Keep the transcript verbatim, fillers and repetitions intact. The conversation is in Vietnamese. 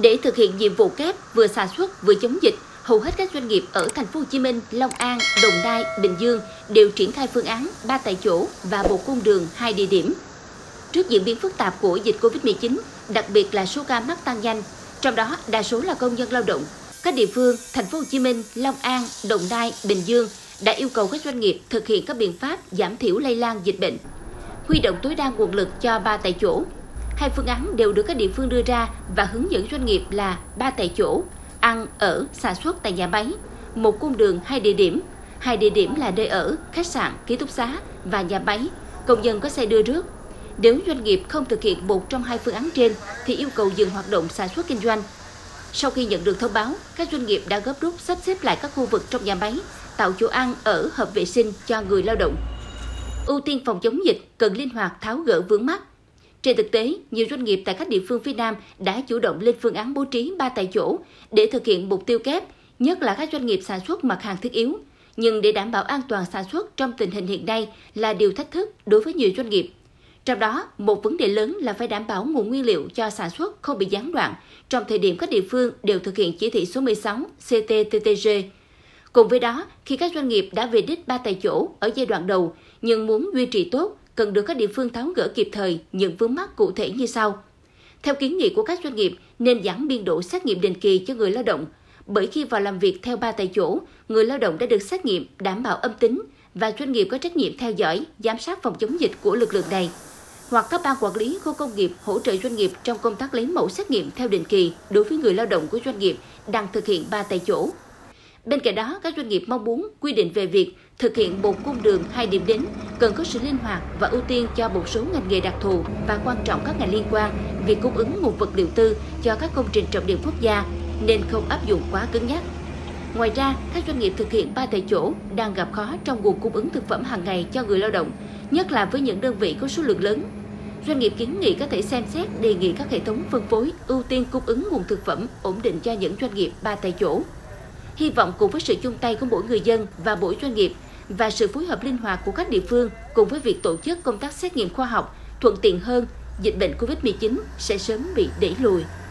Để thực hiện nhiệm vụ kép vừa sản xuất vừa chống dịch, hầu hết các doanh nghiệp ở thành phố Hồ Chí Minh, Long An, Đồng Nai, Bình Dương đều triển khai phương án ba tại chỗ và một cung đường hai địa điểm. Trước diễn biến phức tạp của dịch Covid mười chín, đặc biệt là số ca mắc tăng nhanh, trong đó đa số là công nhân lao động, các địa phương thành phố Hồ Chí Minh, Long An, Đồng Nai, Bình Dương đã yêu cầu các doanh nghiệp thực hiện các biện pháp giảm thiểu lây lan dịch bệnh, huy động tối đa nguồn lực cho ba tại chỗ. Hai phương án đều được các địa phương đưa ra và hướng dẫn doanh nghiệp là ba tại chỗ, ăn, ở, sản xuất tại nhà máy, một cung đường hai địa điểm. Hai địa điểm là nơi ở, khách sạn, ký túc xá và nhà máy, công dân có xe đưa rước. Nếu doanh nghiệp không thực hiện một trong hai phương án trên thì yêu cầu dừng hoạt động sản xuất kinh doanh. Sau khi nhận được thông báo, các doanh nghiệp đã gấp rút sắp xếp lại các khu vực trong nhà máy, tạo chỗ ăn, ở, hợp vệ sinh cho người lao động. Ưu tiên phòng chống dịch cần linh hoạt tháo gỡ vướng mắc. Trên thực tế, nhiều doanh nghiệp tại các địa phương phía Nam đã chủ động lên phương án bố trí ba tại chỗ để thực hiện mục tiêu kép, nhất là các doanh nghiệp sản xuất mặt hàng thiết yếu. Nhưng để đảm bảo an toàn sản xuất trong tình hình hiện nay là điều thách thức đối với nhiều doanh nghiệp. Trong đó, một vấn đề lớn là phải đảm bảo nguồn nguyên liệu cho sản xuất không bị gián đoạn trong thời điểm các địa phương đều thực hiện chỉ thị số mười sáu C T T T G. Cùng với đó, khi các doanh nghiệp đã về đích ba tại chỗ ở giai đoạn đầu nhưng muốn duy trì tốt, cần được các địa phương tháo gỡ kịp thời những vướng mắc cụ thể như sau. Theo kiến nghị của các doanh nghiệp, nên giảm biên độ xét nghiệm định kỳ cho người lao động, bởi khi vào làm việc theo ba tại chỗ, người lao động đã được xét nghiệm đảm bảo âm tính và doanh nghiệp có trách nhiệm theo dõi, giám sát phòng chống dịch của lực lượng này. Hoặc các ban quản lý khu công nghiệp hỗ trợ doanh nghiệp trong công tác lấy mẫu xét nghiệm theo định kỳ đối với người lao động của doanh nghiệp đang thực hiện ba tại chỗ. Bên cạnh đó, các doanh nghiệp mong muốn quy định về việc thực hiện một cung đường hai điểm đến cần có sự linh hoạt và ưu tiên cho một số ngành nghề đặc thù và quan trọng các ngành liên quan việc cung ứng nguồn vật liệu tư cho các công trình trọng điểm quốc gia nên không áp dụng quá cứng nhắc. Ngoài ra, các doanh nghiệp thực hiện ba tại chỗ đang gặp khó trong nguồn cung ứng thực phẩm hàng ngày cho người lao động, nhất là với những đơn vị có số lượng lớn. Doanh nghiệp kiến nghị có thể xem xét đề nghị các hệ thống phân phối ưu tiên cung ứng nguồn thực phẩm ổn định cho những doanh nghiệp ba tại chỗ. Hy vọng cùng với sự chung tay của mỗi người dân và mỗi doanh nghiệp và sự phối hợp linh hoạt của các địa phương cùng với việc tổ chức công tác xét nghiệm khoa học thuận tiện hơn, dịch bệnh Covid mười chín sẽ sớm bị đẩy lùi.